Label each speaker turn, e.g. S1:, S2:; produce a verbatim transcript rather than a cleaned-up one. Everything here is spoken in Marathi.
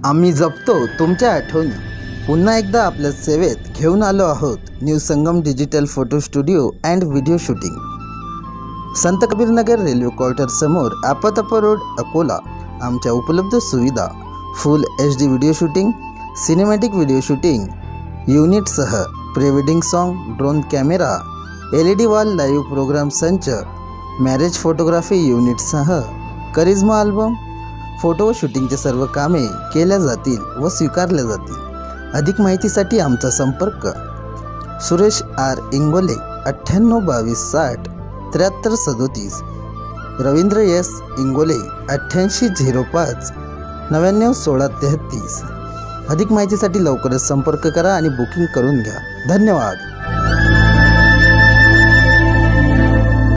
S1: आम्ही जपतो तुमच्या आठवणी। पुन्हा एकदा आपल्या सेवेत घेऊन आलो आहोत new Sangam digital photo studio and video shooting. Sant Kabir Nagar railway quarter समोर आपताप रोड अकोला। आमच्या उपलब्ध सुविधा full H D video shooting, cinematic video shooting युनिटसह pre wedding song, drone camera, L E D wall live programme संच, मॅरेज फोटोग्राफी युनिटसह करिश्मा अल्बम फोटो व शूटिंगचे सर्व कामे केल्या जातील व स्वीकारल्या जातील। अधिक माहितीसाठी आमचा संपर्क सुरेश आर इंगोले अठ्ठ्याण्णव बावीस साठ त्र्याहत्तर सदोतीस, रवींद्र एस इंगोले अठ्ठ्याऐंशी झिरो पाच नव्याण्णव सोळा तेहत्तीस। अधिक माहितीसाठी लवकरच संपर्क करा आणि बुकिंग करून घ्या। धन्यवाद।